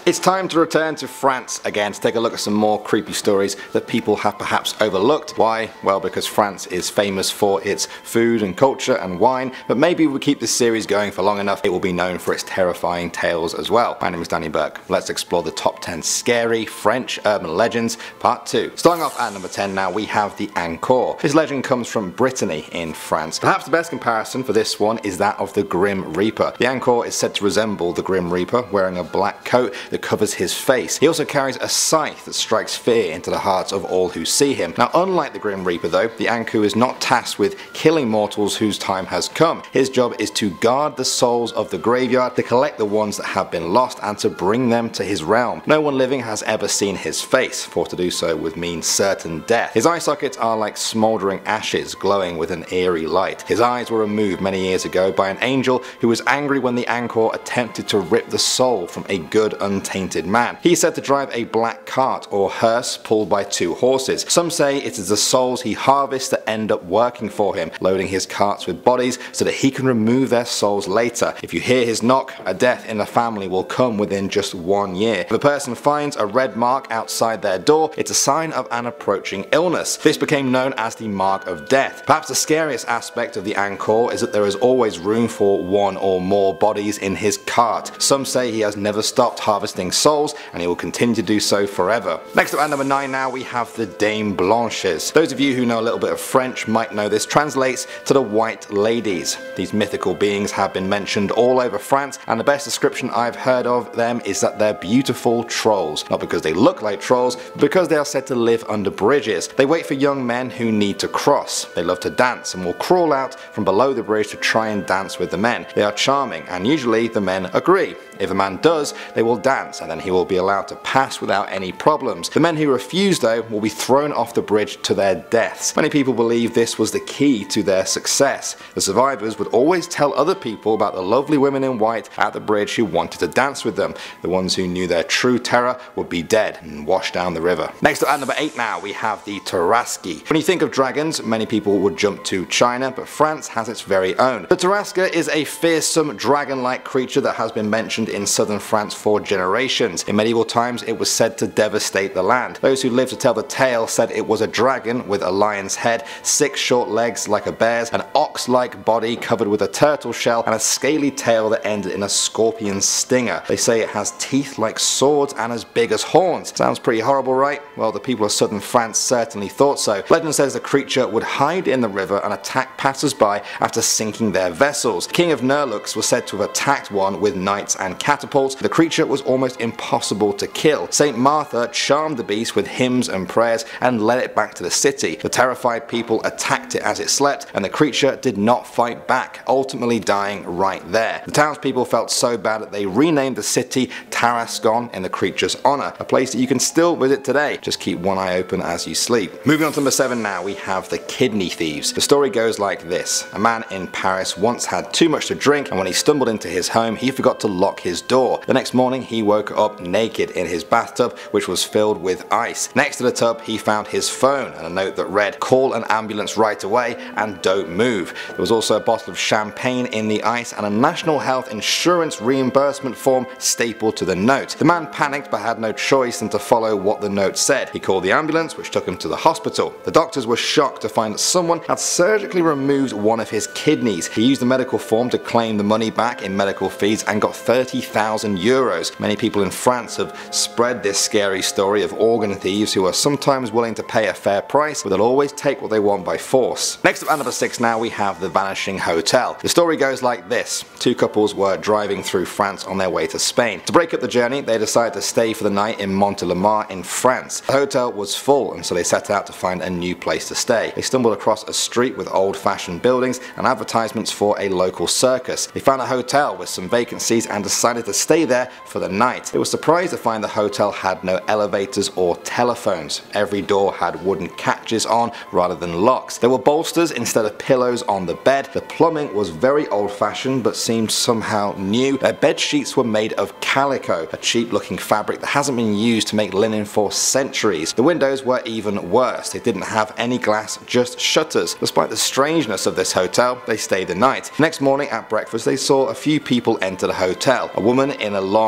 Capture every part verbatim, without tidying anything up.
It's time to return to France again to take a look at some more creepy stories that people have perhaps overlooked. Why? Well, because France is famous for its food and culture and wine, but maybe if we keep this series going for long enough, it will be known for its terrifying tales as well. My name is Danny Burke. Let's explore the top ten scary French urban legends, part two. Starting off at number ten now, we have the Ankou. This legend comes from Brittany in France. Perhaps the best comparison for this one is that of the Grim Reaper. The Ankou is said to resemble the Grim Reaper, wearing a black coat that covers his face. He also carries a scythe that strikes fear into the hearts of all who see him. Now, unlike the Grim Reaper though, the Ankou is not tasked with killing mortals whose time has come. His job is to guard the souls of the graveyard, to collect the ones that have been lost and to bring them to his realm. No one living has ever seen his face, for to do so would mean certain death. His eye sockets are like smouldering ashes glowing with an eerie light. His eyes were removed many years ago by an angel who was angry when the Ankou attempted to rip the soul from a good untainted man. He is said to drive a black cart or hearse pulled by two horses. Some say it is the souls he harvests that end up working for him, loading his carts with bodies so that he can remove their souls later. If you hear his knock, a death in the family will come within just one year. If a person finds a red mark outside their door, it's a sign of an approaching illness. This became known as the Mark of Death. Perhaps the scariest aspect of the Ankou is that there is always room for one or more bodies in his cart. Some say he has never stopped harvesting souls and he will continue to do so forever. Next up at number nine now, we have the Dame Blanches. Those of you who know a little bit of French might know this translates to the White Ladies. These mythical beings have been mentioned all over France, and the best description I've heard of them is that they're beautiful trolls. Not because they look like trolls, but because they are said to live under bridges. They wait for young men who need to cross. They love to dance and will crawl out from below the bridge to try and dance with the men. They are charming and usually the men agree. If a man does, they will dance and then he will be allowed to pass without any problems. The men who refuse though will be thrown off the bridge to their deaths. Many people believe this was the key to their success. The survivors would always tell other people about the lovely women in white at the bridge who wanted to dance with them. The ones who knew their true terror would be dead and washed down the river. Next up at number eight now, we have the Tarasque. When you think of dragons, many people would jump to China, but France has its very own. The Tarasque is a fearsome dragon-like creature that has been mentioned in southern France for generations. In medieval times it was said to devastate the land. Those who lived to tell the tale said it was a dragon with a lion's head, six short legs like a bear's, an ox-like body covered with a turtle shell, and a scaly tail that ended in a scorpion stinger. They say it has teeth like swords and as big as horns. Sounds pretty horrible, right? Well, the people of southern France certainly thought so. Legend says the creature would hide in the river and attack passers-by after sinking their vessels. King of Nerlux was said to have attacked one with knights and catapults. The creature was almost impossible to kill. Saint Martha charmed the beast with hymns and prayers and led it back to the city. The terrified people attacked it as it slept, and the creature did not fight back, ultimately dying right there. The townspeople felt so bad that they renamed the city Tarascon in the creature's honor, a place that you can still visit today. Just keep one eye open as you sleep. Moving on to number seven now, we have the Kidney Thieves. The story goes like this. A man in Paris once had too much to drink, and when he stumbled into his home, he forgot to lock his door. The next morning he woke up naked in his bathtub, which was filled with ice. Next to the tub he found his phone and a note that read, "Call an ambulance right away and don't move." There was also a bottle of champagne in the ice and a national health insurance reimbursement form stapled to the note. The man panicked but had no choice than to follow what the note said. He called the ambulance, which took him to the hospital. The doctors were shocked to find that someone had surgically removed one of his kidneys. He used the medical form to claim the money back in medical fees and got thirty thousand euros. Many people in France have spread this scary story of organ thieves who are sometimes willing to pay a fair price, but they'll always take what they want by force. Next up at number six now, we have the Vanishing Hotel. The story goes like this. Two couples were driving through France on their way to Spain. To break up the journey, they decided to stay for the night in Montelimar in France. The hotel was full, and so they set out to find a new place to stay. They stumbled across a street with old-fashioned buildings and advertisements for a local circus. They found a hotel with some vacancies and decided to stay there for the night. They were surprised to find the hotel had no elevators or telephones. Every door had wooden catches on rather than locks. There were bolsters instead of pillows on the bed. The plumbing was very old-fashioned but seemed somehow new. Their bed sheets were made of calico, a cheap-looking fabric that hasn't been used to make linen for centuries. The windows were even worse. They didn't have any glass, just shutters. Despite the strangeness of this hotel, they stayed the night. Next morning at breakfast, they saw a few people enter the hotel. A woman in a long old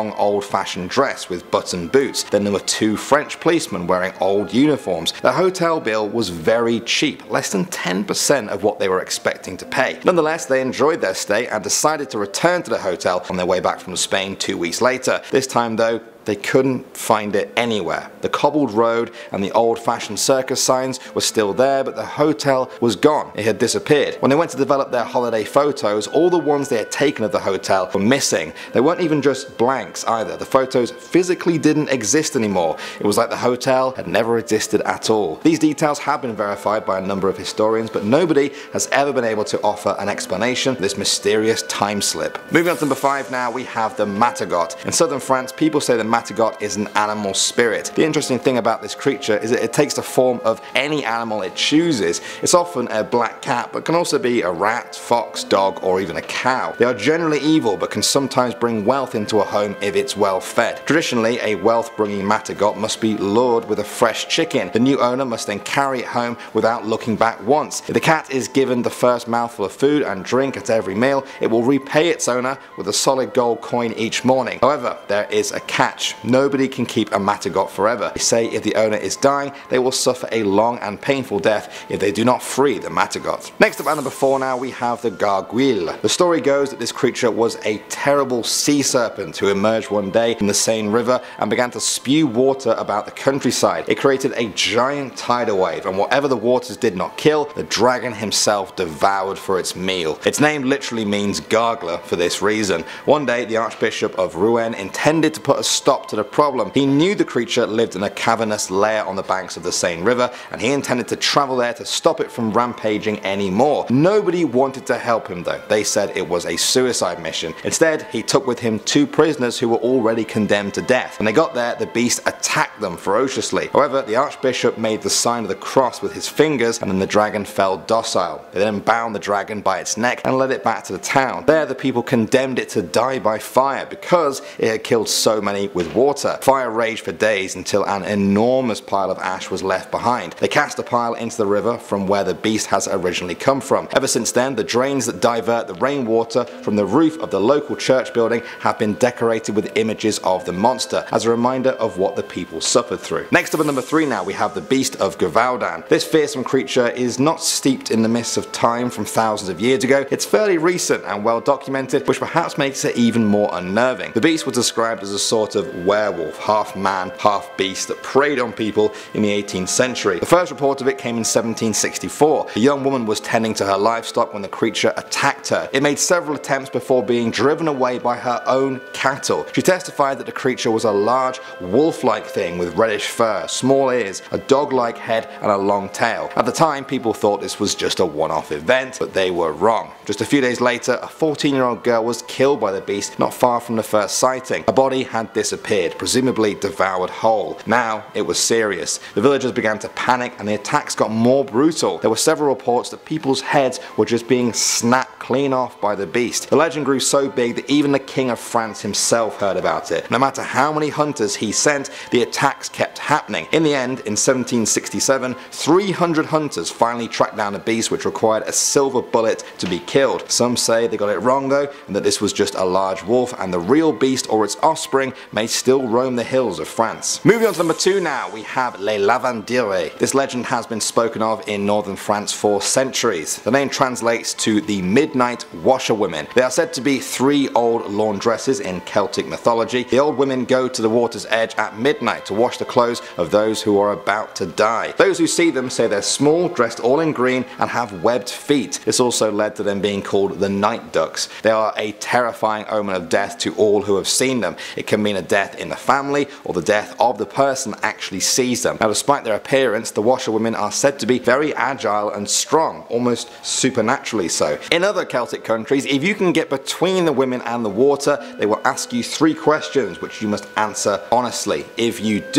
old-fashioned dress with button boots. Then there were two French policemen wearing old uniforms. The hotel bill was very cheap, less than ten percent of what they were expecting to pay. Nonetheless, they enjoyed their stay and decided to return to the hotel on their way back from Spain two weeks later. This time though, they couldn't find it anywhere. The cobbled road and the old-fashioned circus signs were still there, but the hotel was gone. It had disappeared. When they went to develop their holiday photos, all the ones they had taken of the hotel were missing. They weren't even just blanks either. The photos physically didn't exist anymore. It was like the hotel had never existed at all. These details have been verified by a number of historians, but nobody has ever been able to offer an explanation for this mysterious time slip. Moving on to number five now, we have the Matagot. In southern France, people say the Matagot is an animal spirit. The interesting thing about this creature is that it takes the form of any animal it chooses. It's often a black cat, but can also be a rat, fox, dog, or even a cow. They are generally evil, but can sometimes bring wealth into a home if it's well fed. Traditionally, a wealth-bringing Matagot must be lured with a fresh chicken. The new owner must then carry it home without looking back once. If the cat is given the first mouthful of food and drink at every meal, it will repay its owner with a solid gold coin each morning. However, there is a catch. Nobody can keep a Matagot forever. They say if the owner is dying, they will suffer a long and painful death if they do not free the Matagot. Next up at number four now, we have the Gargouille. The story goes that this creature was a terrible sea serpent who emerged one day from the Seine River and began to spew water about the countryside. It created a giant tidal wave, and whatever the waters did not kill, the dragon himself devoured for its meal. Its name literally means gargler for this reason. One day, the Archbishop of Rouen intended to put a stop to the problem. He knew the creature lived in a cavernous lair on the banks of the Seine River, and he intended to travel there to stop it from rampaging anymore. Nobody wanted to help him though. They said it was a suicide mission. Instead, he took with him two prisoners who were already condemned to death. When they got there, the beast attacked them ferociously. However, the Archbishop made the sign of the cross with his fingers, and then the dragon fell docile. They then bound the dragon by its neck and led it back to the town. There, the people condemned it to die by fire because it had killed so many with water. Fire raged for days until an enormous pile of ash was left behind. They cast the pile into the river from where the beast has originally come from. Ever since then, the drains that divert the rainwater from the roof of the local church building have been decorated with images of the monster as a reminder of what the people suffered through. Next up at number three now, we have the Beast of Gevaudan. This fearsome creature is not steeped in the mists of time from thousands of years ago. It's fairly recent and well documented, which perhaps makes it even more unnerving. The beast was described as a sort of werewolf, half man, half beast that preyed on people in the eighteenth century. The first report of it came in seventeen sixty-four. A young woman was tending to her livestock when the creature attacked her. It made several attempts before being driven away by her own cattle. She testified that the creature was a large wolf-like thing with reddish fur, small ears, a dog-like head, and a long tail. At the time, people thought this was just a one-off event, but they were wrong. Just a few days later, a fourteen-year-old girl was killed by the beast not far from the first sighting. Her body had disappeared, presumably devoured whole. Now it was serious. The villagers began to panic and the attacks got more brutal. There were several reports that people's heads were just being snapped clean off by the beast. The legend grew so big that even the King of France himself heard about it. No matter how many hunters he sent, the attacks kept happening. In the end, in seventeen sixty-seven, three hundred hunters finally tracked down a beast which required a silver bullet to be killed. Some say they got it wrong though, and that this was just a large wolf and the real beast or its offspring may still roam the hills of France. Moving on to number two now, we have Les Lavandières. This legend has been spoken of in northern France for centuries. The name translates to the midnight washerwomen. They are said to be three old laundresses in Celtic mythology. The old women go to the water's edge at midnight to wash the clothes of those who are about to die. Those who see them say they're small, dressed all in green, and have webbed feet. This also led to them being called the night ducks. They are a terrifying omen of death to all who have seen them. It can mean a death in the family or the death of the person actually sees them. Now, despite their appearance, the washerwomen are said to be very agile and strong, almost supernaturally so. In other Celtic countries, if you can get between the women and the water, they will ask you three questions which you must answer honestly. If you do,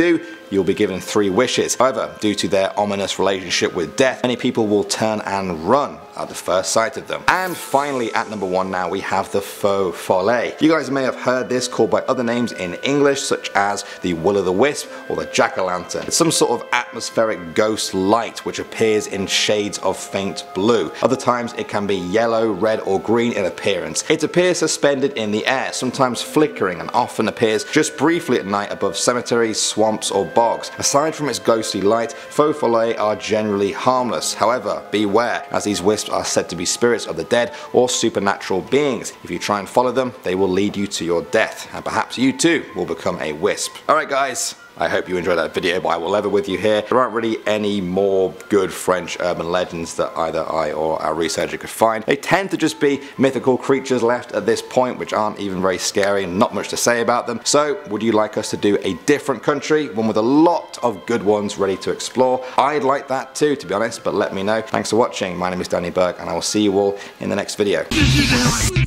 you'll be given three wishes. However, due to their ominous relationship with death, many people will turn and run at the first sight of them. And finally, at number one now, we have the faux follet. You guys may have heard this called by other names in English, such as the will-o'-the-wisp or the jack-o'-lantern. It's some sort of atmospheric ghost light which appears in shades of faint blue. Other times it can be yellow, red or green in appearance. It appears suspended in the air, sometimes flickering, and often appears just briefly at night above cemeteries, swamps or bogs. Aside from its ghostly light, faux follets are generally harmless. However, beware, as these wisps are said to be spirits of the dead or supernatural beings. If you try and follow them, they will lead you to your death, and perhaps you too will become a wisp. Alright guys, I hope you enjoyed that video, but I will level with you here. There aren't really any more good French urban legends that either I or our researcher could find. They tend to just be mythical creatures left at this point, which aren't even very scary and not much to say about them. So, would you like us to do a different country, one with a lot of good ones ready to explore? I'd like that too, to be honest, but let me know. Thanks for watching. My name is Danny Burke, and I will see you all in the next video.